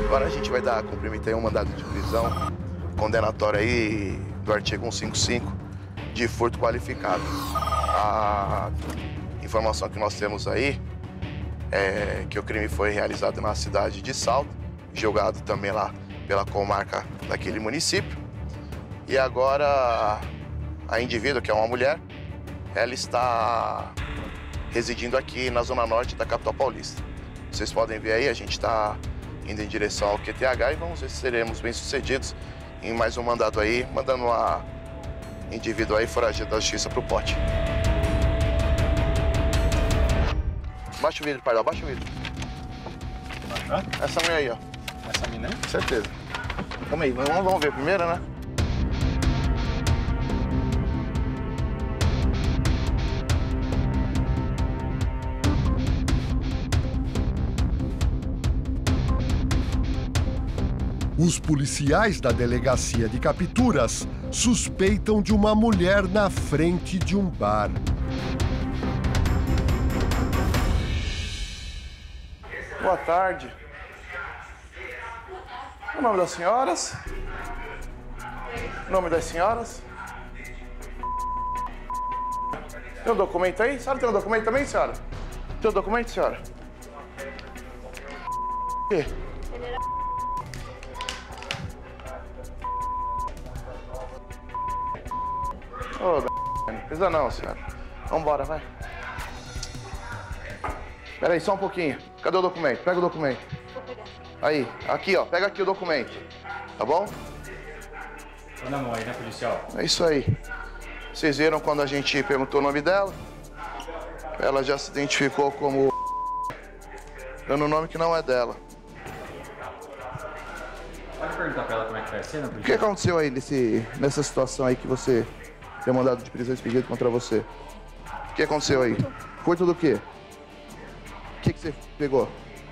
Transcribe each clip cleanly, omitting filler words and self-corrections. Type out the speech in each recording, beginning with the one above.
Agora a gente vai dar cumprimento aí um mandado de prisão condenatório aí do artigo 155 de furto qualificado. A informação que nós temos aí é que o crime foi realizado na cidade de Salto, julgado também lá pela comarca daquele município. E agora a indivídua, que é uma mulher, ela está residindo aqui na zona norte da capital paulista. Vocês podem ver aí, a gente está indo em direção ao QTH e vamos ver se seremos bem-sucedidos em mais um mandado aí, mandando uma indivíduo aí foragida da justiça pro pote. Baixa o vidro, pardal, baixa o vidro. Essa mulher aí, ó. Essa mina aí? Certeza. Calma aí, vamos ver primeiro, né? Os policiais da delegacia de capturas suspeitam de uma mulher na frente de um bar. Boa tarde. O nome das senhoras? O nome das senhoras? Tem um documento aí? A senhora tem um documento também, senhora? Tem um documento, senhora? O quê? Ô, não precisa não, senhora. Vambora, vai. Pera aí, só um pouquinho. Cadê o documento? Pega o documento. Aí, aqui, ó. Pega aqui o documento. Tá bom? Tô na mão aí, né, policial? É isso aí. Vocês viram quando a gente perguntou o nome dela? Ela já se identificou como... dando um nome que não é dela. Pode perguntar pra ela como é que foi a cena, policial? O que aconteceu aí nessa situação aí que você tem mandado de prisão expedido contra você? O que aconteceu aí? Furto do quê? O que você pegou?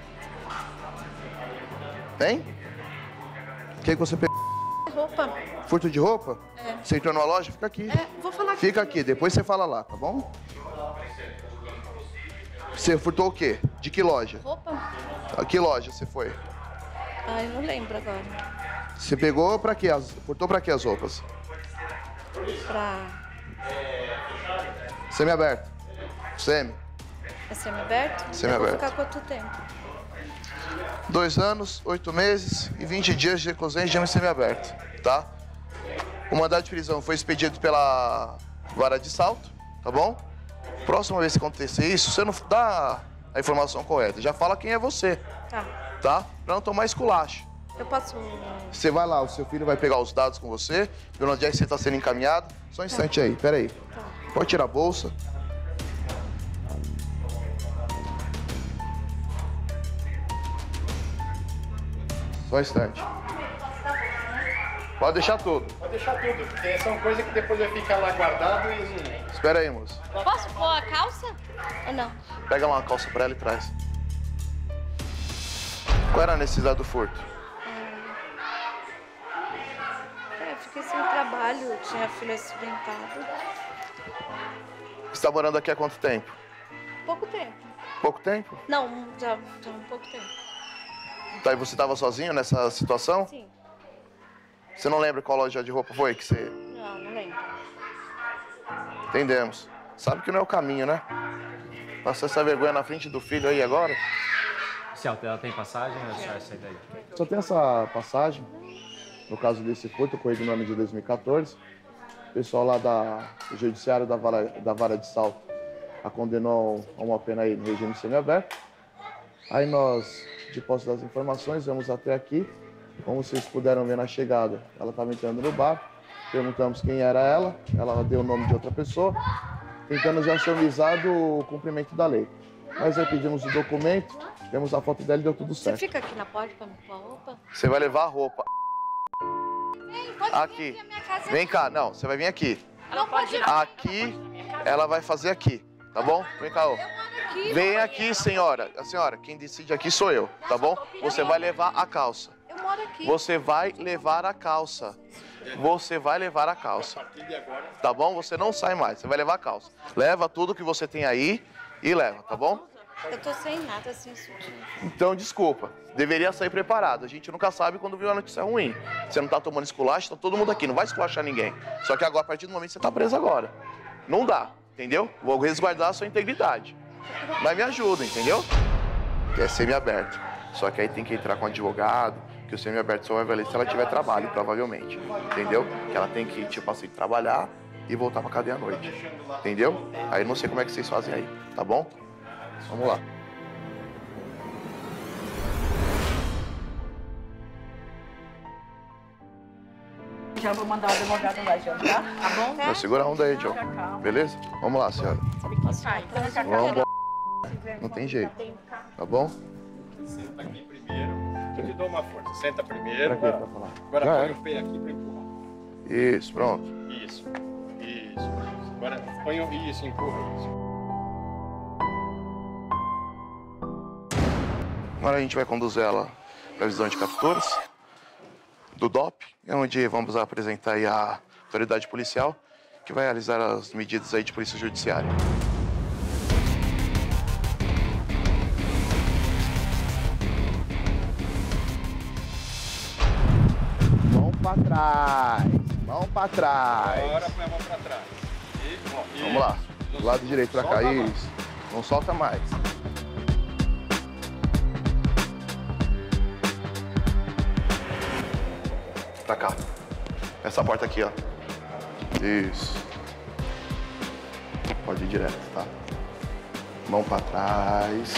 Hein? O que você pegou? Roupa. Furto de roupa? É. Você entrou numa loja? Fica aqui. Vou falar aqui. Fica aqui, depois você fala lá, tá bom? Você furtou o quê? De que loja? Roupa? A que loja você foi? Ai, não lembro agora. Você pegou pra quê? Furtou pra quê as roupas? Pra... Semi-aberto. Semi. É semi-aberto? Semi-aberto. Eu vou ficar quanto tempo? 2 anos, 8 meses e 20 dias de reclusão em regime semiaberto, tá? O mandado de prisão foi expedido pela vara de Salto, tá bom? Próxima vez que acontecer isso, você não dá a informação correta, já fala quem é você, Tá. tá? Pra não tomar esculacho. Eu posso... Você vai lá, o seu filho vai pegar os dados com você, ver onde é que você tá sendo encaminhado. Só um instante aí, pera aí. Tá. Pode tirar a bolsa. Só um instante. Pode deixar tudo. Pode deixar tudo, porque são coisas que depois vai ficar lá guardado e... Espera aí, moço. Posso pôr a calça? Ou não? Pega lá uma calça pra ela e traz. Qual era a necessidade do furto? Fiquei sem trabalho, tinha filho acidentado. Você tá morando aqui há quanto tempo? Pouco tempo. Pouco tempo? Não, já um pouco tempo. Tá, e você tava sozinho nessa situação? Sim. Você não lembra qual loja de roupa foi que você... Não lembro. Entendemos. Sabe que não é o caminho, né? Passar essa vergonha na frente do filho aí agora. Policial, ela tem passagem ou é só essa daí? Só tem essa passagem, no caso desse furto, ocorrido no ano de 2014. O pessoal lá do Judiciário da Vara de Salto a condenou a uma pena aí no regime semiaberto. Aí nós, de posse das informações, vamos até aqui. Como vocês puderam ver na chegada, ela estava entrando no bar. Perguntamos quem era ela deu o nome de outra pessoa, tentando já ser avisado o cumprimento da lei. Nós aí pedimos o documento, temos a foto dela e deu tudo certo. Você fica aqui na porta pra me pôr a roupa? Você vai levar a roupa. Vem, pode Aqui. vir aqui, a minha casa. Vem cá, não, você vai vir aqui. Não pode ir. Aqui, ela vai fazer aqui, tá bom? Vem cá, ó. Aqui, Vem aqui, senhora. A senhora, quem decide aqui sou eu, tá bom? Você vai levar a calça. eu moro aqui. Você vai levar a calça. Você vai levar a calça. Tá bom? Você não sai mais, você vai levar a calça. Leva tudo que você tem aí e leva, tá bom? Eu tô sem nada, assim, sutil. Então, desculpa. Deveria sair preparado. A gente nunca sabe quando viu uma notícia ruim. Você não tá tomando esculacho, tá todo mundo aqui. Não vai esculachar ninguém. Só que agora, a partir do momento que você tá preso agora. Não dá, entendeu? Vou resguardar a sua integridade. Mas me ajuda, entendeu? É semiaberto. Só que aí tem que entrar com um advogado, que o semiaberto só vai valer se ela tiver trabalho, provavelmente. Entendeu? Que ela tem que, tipo assim, trabalhar e voltar pra cadeia à noite. Entendeu? Aí não sei como é que vocês fazem aí, tá bom? Vamos lá. Já vou mandar o advogado lá, já, tá? Tá bom? Vai segurar a onda aí, Joe. Beleza? Vamos lá, senhora. Vamos. Não tem jeito. Tá bom? Senta aqui primeiro. Eu te dou uma força. Senta primeiro. Pra quê? Pra falar? Agora Já põe era. o pé aqui pra empurrar. Isso, pronto. Isso. Isso. Agora põe isso, empurra isso. Agora a gente vai conduzir ela para a visão de capturas do DOP, onde vamos apresentar aí a autoridade policial, que vai realizar as medidas aí de polícia judiciária. Mão para trás, mão para trás. Agora põe a mão pra trás. Vamos lá, do lado direito para cá, isso. Não solta mais. Pra cá. Essa porta aqui, ó. Isso. Pode ir direto, tá? Mão pra trás.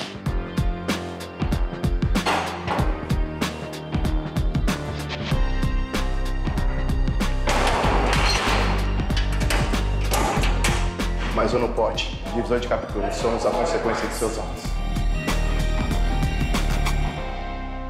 Mas eu não pode. Divisão de captura. Somos a consequência de seus atos.